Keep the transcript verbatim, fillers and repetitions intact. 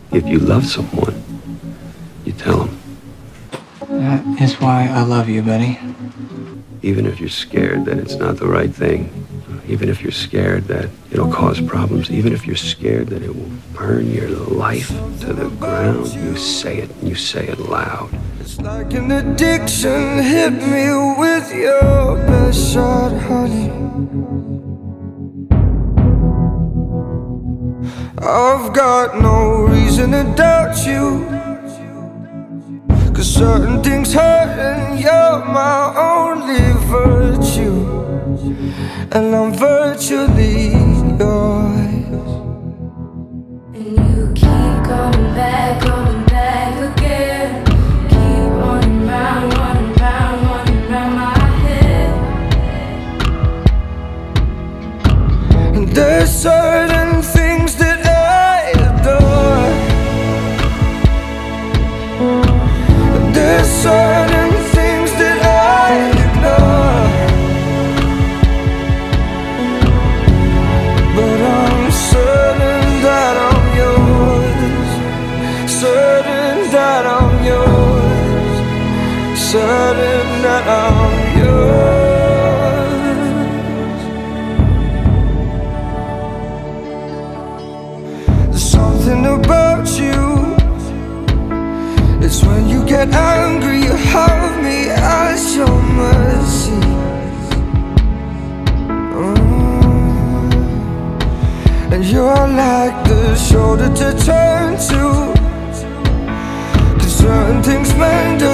If you love someone, you tell them. That is why I love you, Betty. Even if you're scared that it's not the right thing, even if you're scared that it'll cause problems, even if you're scared that it will burn your life to the ground, you say it, and you say it loud. It's like an addiction, hit me with your best shot, honey. I've got no reason to doubt you, 'cause certain things hurt and you're my only virtue, and I'm virtually yours. And you keep coming back, coming back again. Keep running round, running round, running round my head. And there's certain things that I adore. And there's certain things that I ignore. But I'm certain that I'm yours. Certain that I'm yours. Certain that I'm yours. There's something about you. It's when you get angry, you have me as your mercy. Mm. And you're like the shoulder to turn to, 'cause certain things mend